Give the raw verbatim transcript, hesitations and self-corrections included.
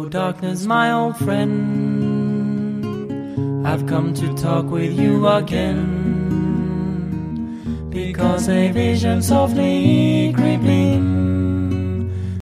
Hello darkness, my old friend, I've come to talk with you again, because a vision softly creeping